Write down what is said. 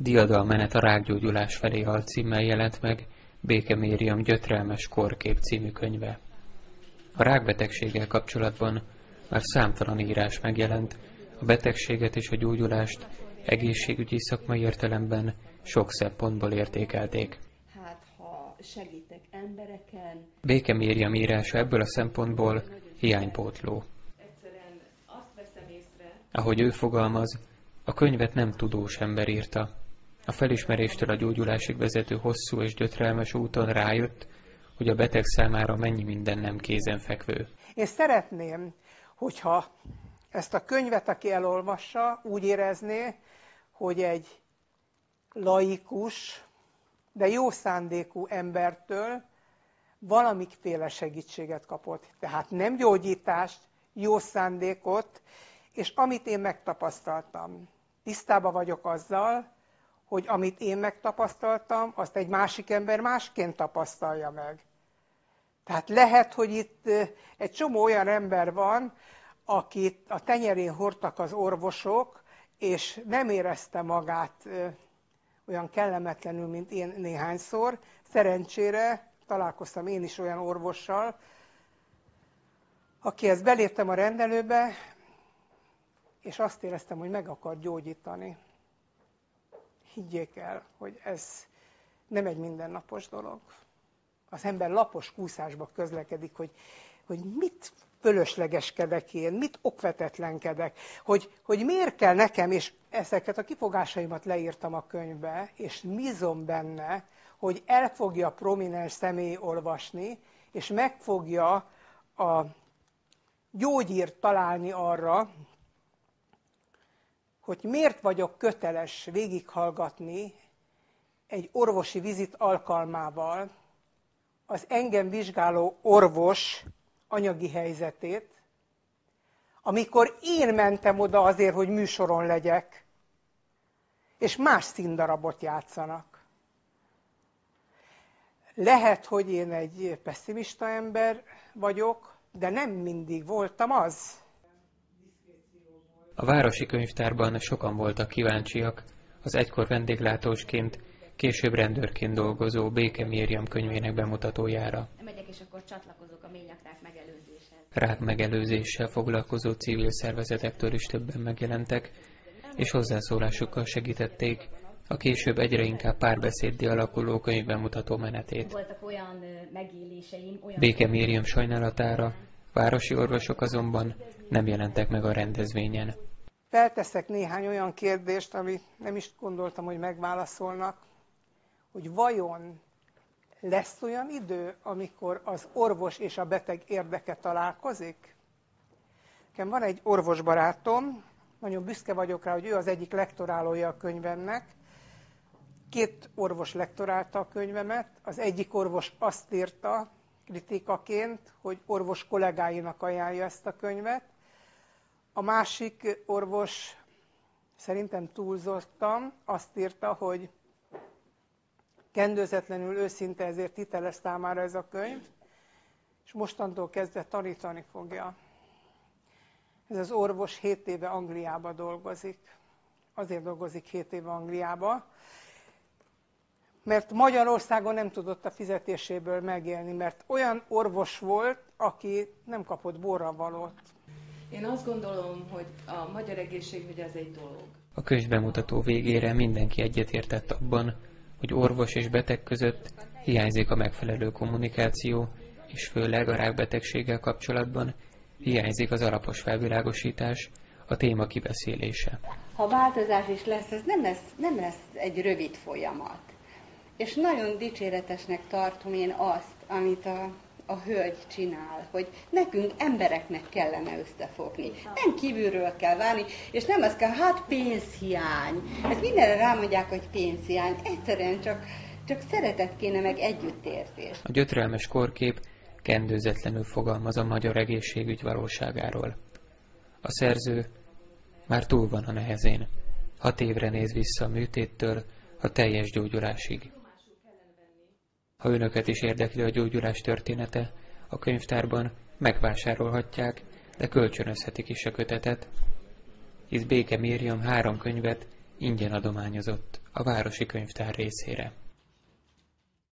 Diadalmenet a rákgyógyulás felé alcímmel jelent meg Béke Mériam Gyötrelmes korkép című könyve. A rákbetegséggel kapcsolatban már számtalan írás megjelent, a betegséget és a gyógyulást egészségügyi szakmai értelemben sok szempontból értékelték. Hát, ha segítek embereken... Béke Mériam írása ebből a szempontból hiánypótló. Egyszerűen azt veszem észre... Ahogy ő fogalmaz, a könyvet nem tudós ember írta. A felismeréstől a gyógyulásig vezető hosszú és gyötrelmes úton rájött, hogy a beteg számára mennyi minden nem kézenfekvő. Én szeretném, hogyha ezt a könyvet, aki elolvassa, úgy érezné, hogy egy laikus, de jó szándékú embertől valamiféle segítséget kapott. Tehát nem gyógyítást, jó szándékot, és amit én megtapasztaltam. Tisztában vagyok azzal, hogy amit én megtapasztaltam, azt egy másik ember másként tapasztalja meg. Tehát lehet, hogy itt egy csomó olyan ember van, akit a tenyerén hordtak az orvosok, és nem érezte magát olyan kellemetlenül, mint én néhányszor. Szerencsére találkoztam én is olyan orvossal, akihez beléptem a rendelőbe, és azt éreztem, hogy meg akar gyógyítani. Higgyék el, hogy ez nem egy mindennapos dolog. Az ember lapos kúszásba közlekedik, hogy mit fölöslegeskedek én, mit okvetetlenkedek, hogy miért kell nekem, és ezeket a kifogásaimat leírtam a könyvbe, és bízom benne, hogy el fogja a prominens személy olvasni, és meg fogja a gyógyírt találni arra, hogy miért vagyok köteles végighallgatni egy orvosi vizit alkalmával az engem vizsgáló orvos anyagi helyzetét, amikor én mentem oda azért, hogy műsoron legyek, és más színdarabot játszanak. Lehet, hogy én egy pesszimista ember vagyok, de nem mindig voltam az. A városi könyvtárban sokan voltak kíváncsiak az egykor vendéglátósként, később rendőrként dolgozó Béke Mériam könyvének bemutatójára. Megyek, és akkor csatlakozok a ményakrák megelőzéshez. Rák megelőzéssel foglalkozó civil szervezetektől is többen megjelentek, és hozzászólásukkal segítették a később egyre inkább párbeszéddé alakuló könyvbemutató menetét. Voltak olyan megéléseim, olyan... Béke Mériam sajnálatára városi orvosok azonban nem jelentek meg a rendezvényen. Felteszek néhány olyan kérdést, amit nem is gondoltam, hogy megválaszolnak, hogy vajon lesz olyan idő, amikor az orvos és a beteg érdeke találkozik? Nekem van egy orvosbarátom, nagyon büszke vagyok rá, hogy ő az egyik lektorálója a könyvemnek. 2 orvos lektorálta a könyvemet, az egyik orvos azt írta kritikaként, hogy orvos kollégáinak ajánlja ezt a könyvet. A másik orvos, szerintem túlzottam, azt írta, hogy kendőzetlenül őszinte, ezért hiteles számára ez a könyv, és mostantól kezdve tanítani fogja. Ez az orvos 7 éve Angliába dolgozik. Azért dolgozik 7 éve Angliába, mert Magyarországon nem tudott a fizetéséből megélni, mert olyan orvos volt, aki nem kapott borravalót. Én azt gondolom, hogy a magyar egészségügy az egy dolog. A könyvbemutató végére mindenki egyetértett abban, hogy orvos és beteg között hiányzik a megfelelő kommunikáció, és főleg a rákbetegséggel kapcsolatban hiányzik az alapos felvilágosítás, a téma kibeszélése. Ha változás is lesz, ez nem lesz egy rövid folyamat. És nagyon dicséretesnek tartom én azt, amit a hölgy csinál, hogy nekünk embereknek kellene összefogni. Nem kívülről kell várni, és nem az kell, hát pénzhiány. Ezt mindenre rámondják, hogy pénzhiány. Egyszerűen csak szeretet kéne, meg együttérzés. A gyötrelmes korkép kendőzetlenül fogalmaz a magyar egészségügy valóságáról. A szerző már túl van a nehezén. 6 évre néz vissza a műtéttől a teljes gyógyulásig. Ha önöket is érdekli a gyógyulás története, a könyvtárban megvásárolhatják, de kölcsönözhetik is a kötetet, hisz Béke Mériam 3 könyvet ingyen adományozott a városi könyvtár részére.